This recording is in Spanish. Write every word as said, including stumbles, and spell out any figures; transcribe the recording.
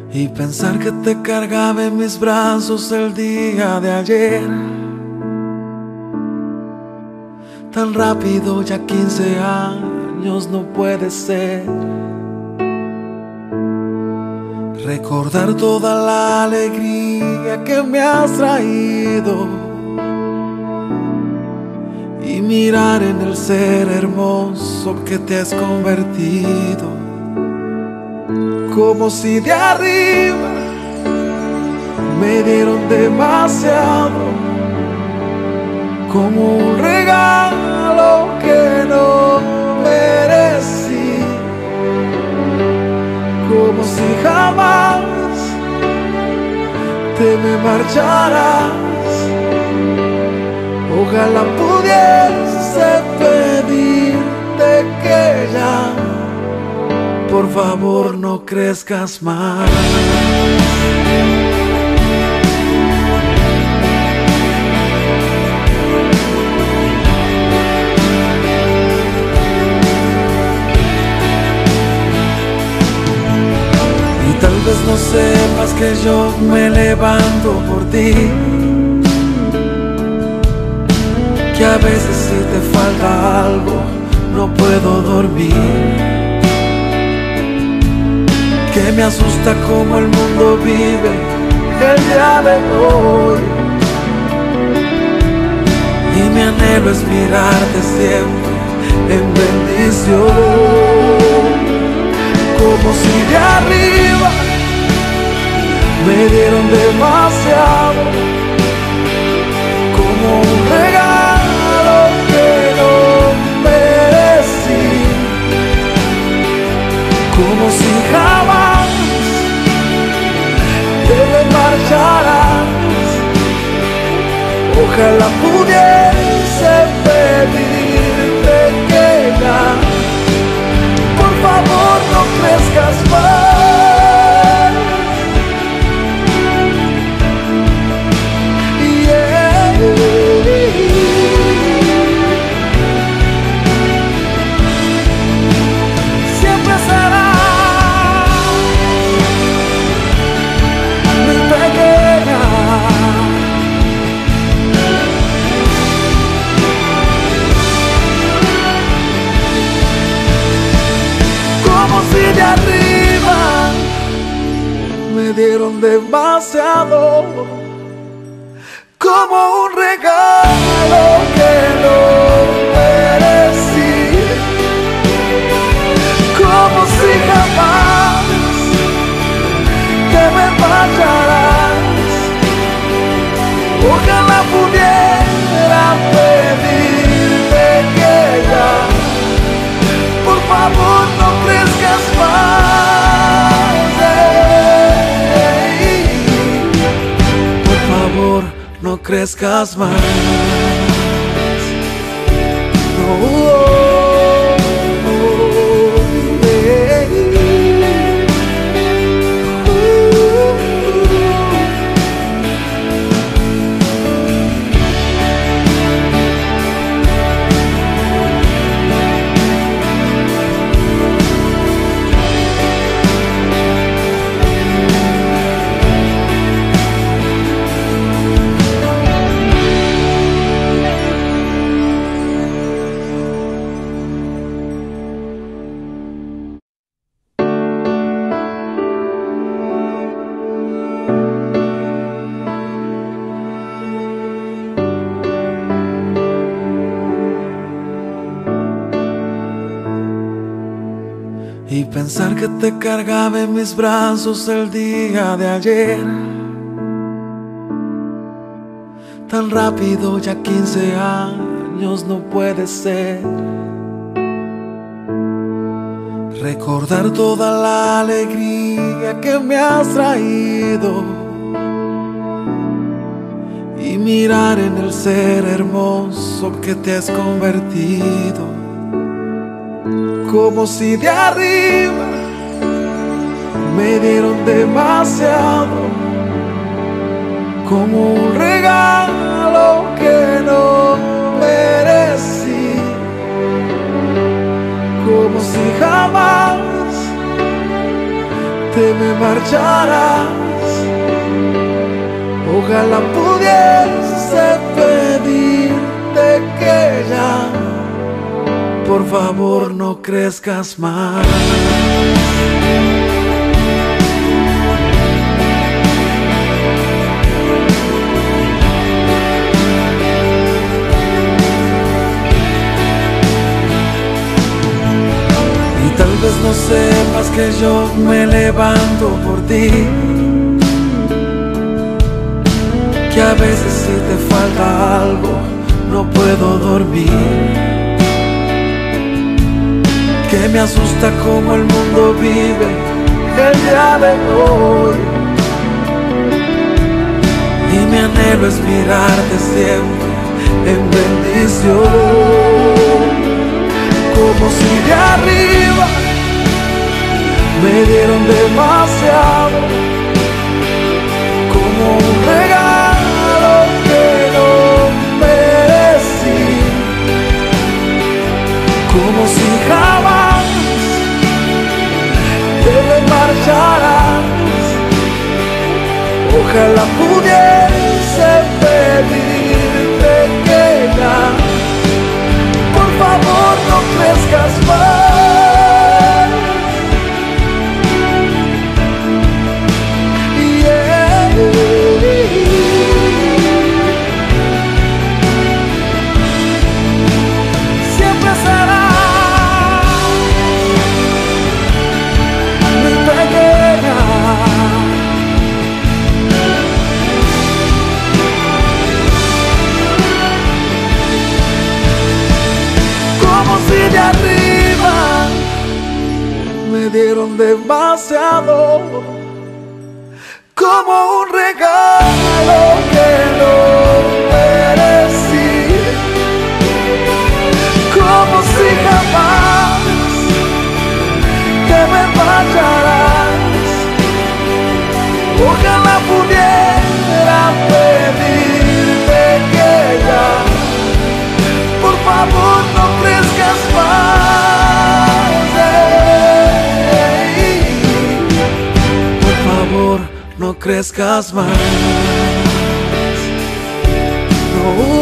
Y pensar que te cargaba en mis brazos el día de ayer, tan rápido, ya quince años no puede ser. Recordar toda la alegría que me has traído y mirar en el ser hermoso que te has convertido. Como si de arriba me dieron demasiado, como un regalo que no merecí, como si jamás te me marcharas. Ojalá pudiese pedirte que ya, por favor, no crezcas más. Y tal vez no sepas que yo me levanto por ti, que a veces si te falta algo no puedo dormir, que me asusta cómo el mundo vive el día de hoy, y mi anhelo es mirarte siempre en bendición, como si de arriba me dieron demasiado, como un regalo que no merecí, como si jamás te me marcharás. Ojalá pudiese pedirte que ya, por favor, no crezcas más. De arriba me dieron demasiado, como un regalo que no merecí, como si jamás te me marcharás. Ojalá pudiera pedirte que ya, por favor, no crezcas más, ey. Por favor, no crezcas más. No, y pensar que te cargaba en mis brazos el día de ayer, tan rápido, ya quince años no puede ser. Recordar toda la alegría que me has traído y mirar en el ser hermoso que te has convertido. Como si de arriba me dieron demasiado, como un regalo que no merecí, como si jamás te me marcharas. Ojalá pudiese pedirte que ya, por favor, no crezcas más. Tal vez no sepas que yo me levanto por ti, que a veces si te falta algo no puedo dormir, que me asusta cómo el mundo vive el día de hoy, y mi anhelo es mirarte siempre en bendición, como si de arriba me dieron demasiado, como un regalo que no merecí, como si jamás te me marcharas. Ojalá pudiese pedirte que ya, por favor, no crezcas más. Yeah. Siempre será mi pequeña. Si de arriba me dieron demasiado, como un regalo que no merecí, como si jamás te me marcharás. Ojalá pudiera pedirte que ya, por favor, no crezcas más. Por favor, no crezcas más. No.